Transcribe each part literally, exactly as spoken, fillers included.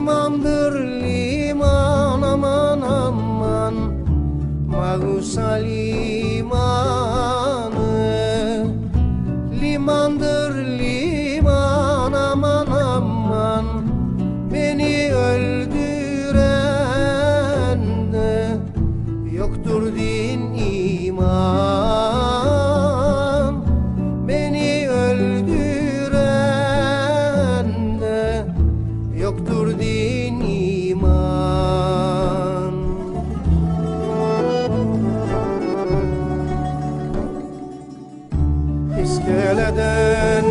limandır liman, aman aman Magusa limanı. Limandır liman, aman aman beni öldüren de yoktur din iman. Beni öldüren de yoktur din iman. İskeleden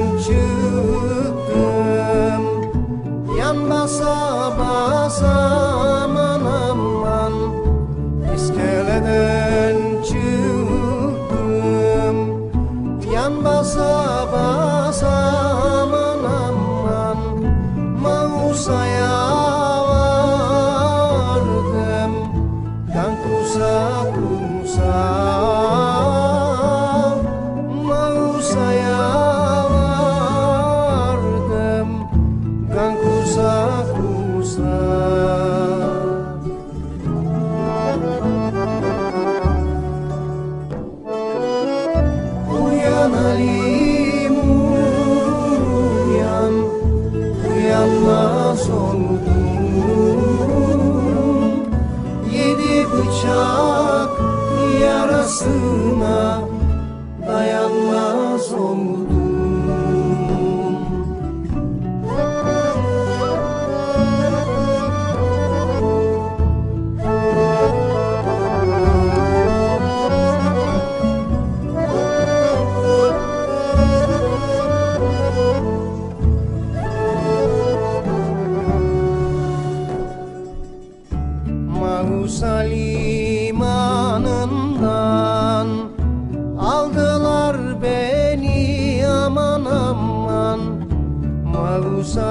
çıktım yan basa basa, aman aman İskeleden çıktım yan basa basa, aman aman Mausa'ya vardım kan kusa kusa. Mausa'ya vardım kan kusa kusa. Uyan Halim uyan, uyanmaz oldum. Yedi bıçak yarasına dayanmaz oldum. Magusa limanından aldılar beni, aman aman Magusa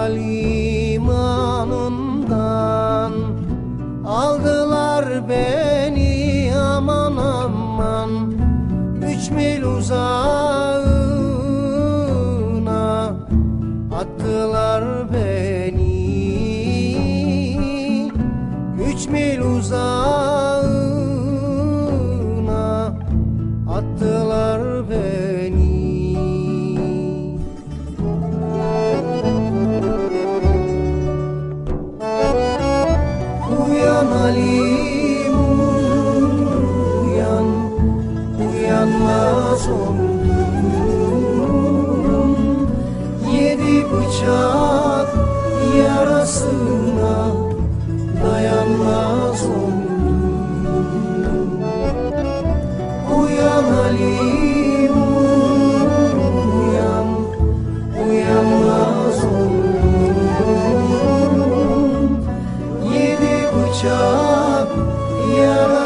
limanından aldılar beni, aman aman üç mil uzağına attılar beni. Üç mil uzağına attılar beni. Uyan Halim uyan, uyanmaz oldum. Yedi bıçak yarasına dayanmaz oldum. Uyan Halim uyan, uyanmaz oldum. Yedi bıçak yara